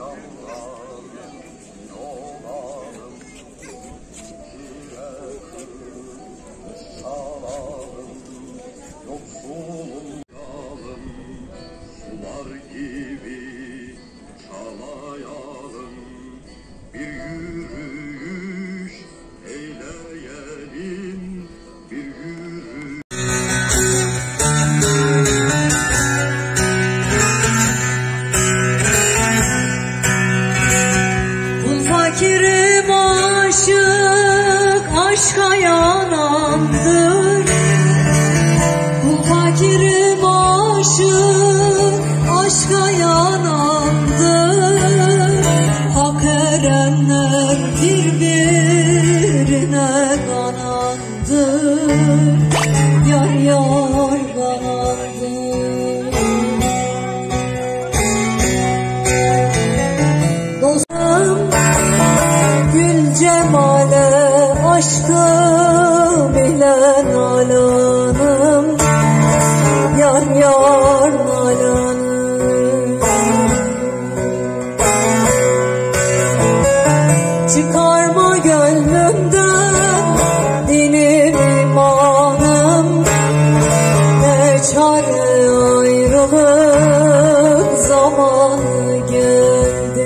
Fakirim aşık, aşka yanandır. Bu fakirim aşık, aşka yanandır. Hak erenler birbirine kanandır. Yar yar kanandır. Dostum gül cemale aşkım ile nalanım, yar yar nalanım. Çıkarma gönlümden dinim imanım, ne çare ayrılık zamanı geldi.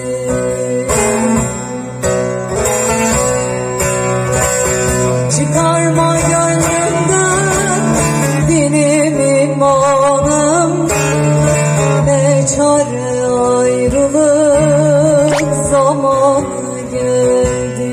Çıkarma gönlümden benim imanım, ne çare ayrılık zamanı geldi.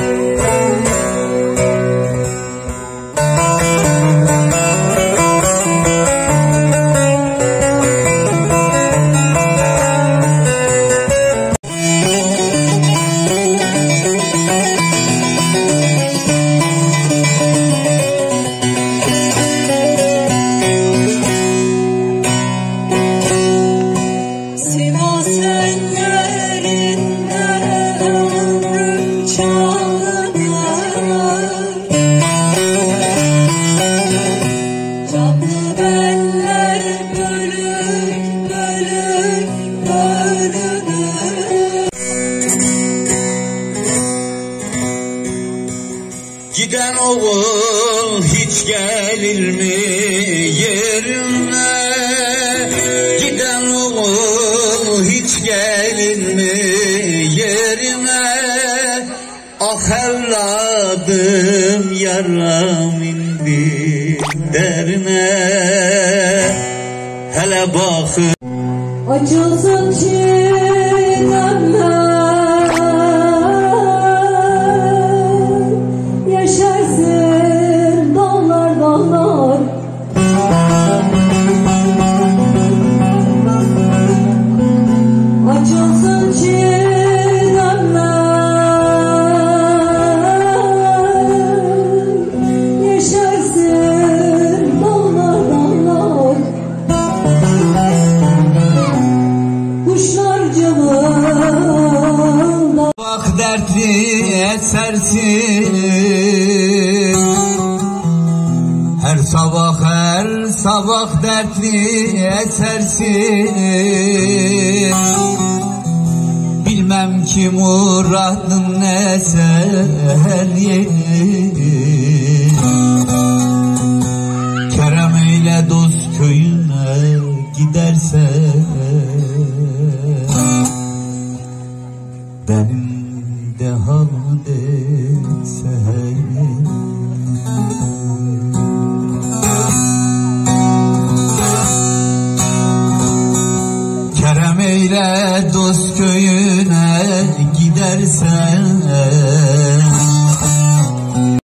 Giden oğul hiç gelir mi yerine? Giden oğul hiç gelir mi yerine? Ah evladım yaram indi derine. Hele bakın Açılsın çiğnemler, yaşarsın dağlar dağlar. Açılsın çiğnemler, yaşarsın dağlar dağlar. Kuşlar cıvıllar. bak dertli esersin. Her sabah dertli esersin. Bilmem ki muradın ne seher yeri. Kerem eyle dost köyüne gidersen. Benim de halim seher. Kerem eyle dost köyüne gidersen.